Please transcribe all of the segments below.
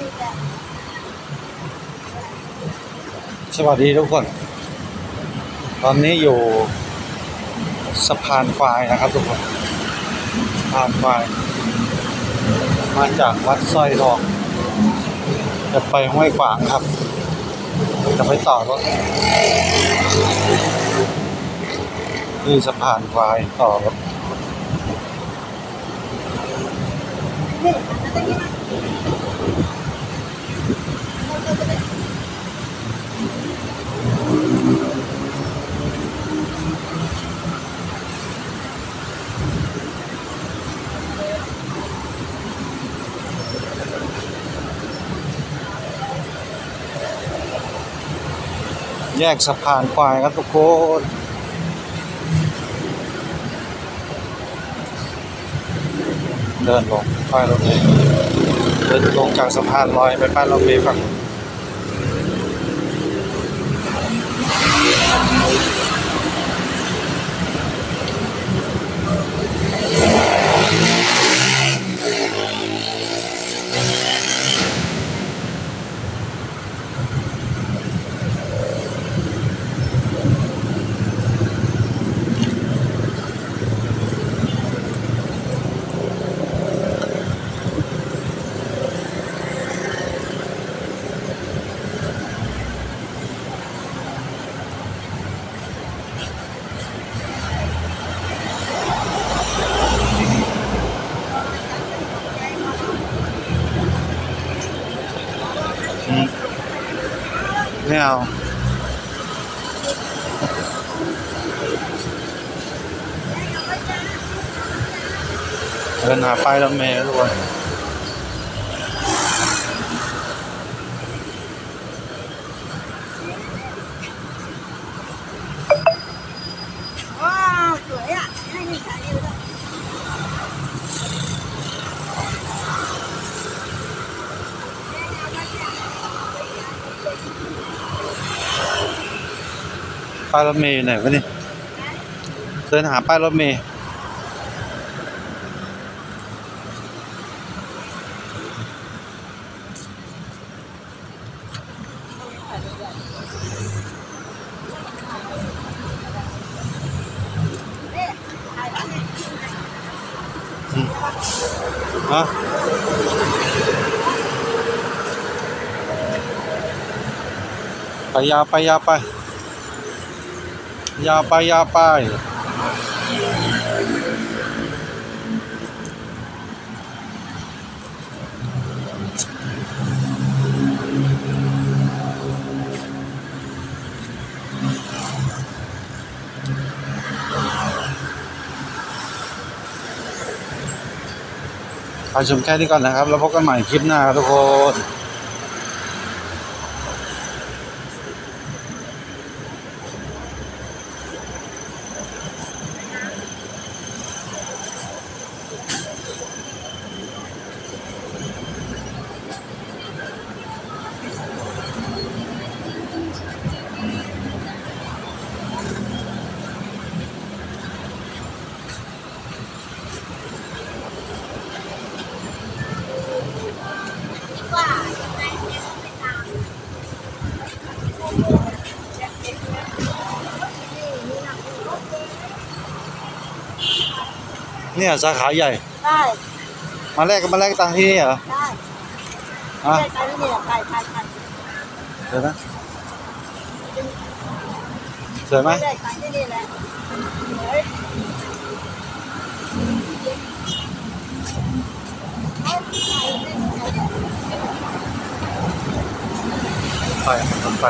สวัสดีทุกคน ตอนนี้อยู่สะพานควายนะครับทุกคนสะพานควายมาจากวัดสร้อยทองจะไปห้วยขวางครับจะไปต่อรถนี่สะพานควายต่อรถแยกสะพานควายครับทุกคนเดินลงป้ายรถเมล์เดินลงจากสะพานลอยไปป้ายรถเมล์ฝั่งไม่เอาเดินหาป้ายรถเมล์ทุกคนว้าวสวยอ่ะให้นี่ถ่ายรูปด้วยป้ายรถเมล์อยู่ไหนวะนี่เดินหาป้ายรถเมล์ฮะไปยาวไปยาวไปยาวไปยาวไปไปชมแค่นี้ก่อนนะครับแล้วพบกันใหม่คลิปหน้าครับทุกคนเนี่ยสาขาใหญ่ได้มาแลกตังค์ที่นี่เหรอได้ฮะไปนี่แหละไปเดี๋ยวนะสวยไหมได้ไปที่นี่แหละเฮ้ยไปไป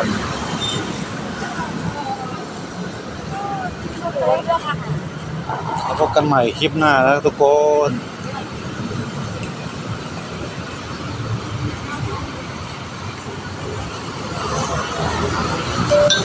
แล้วพบกันใหม่คลิปหน้าแล้วทุกคน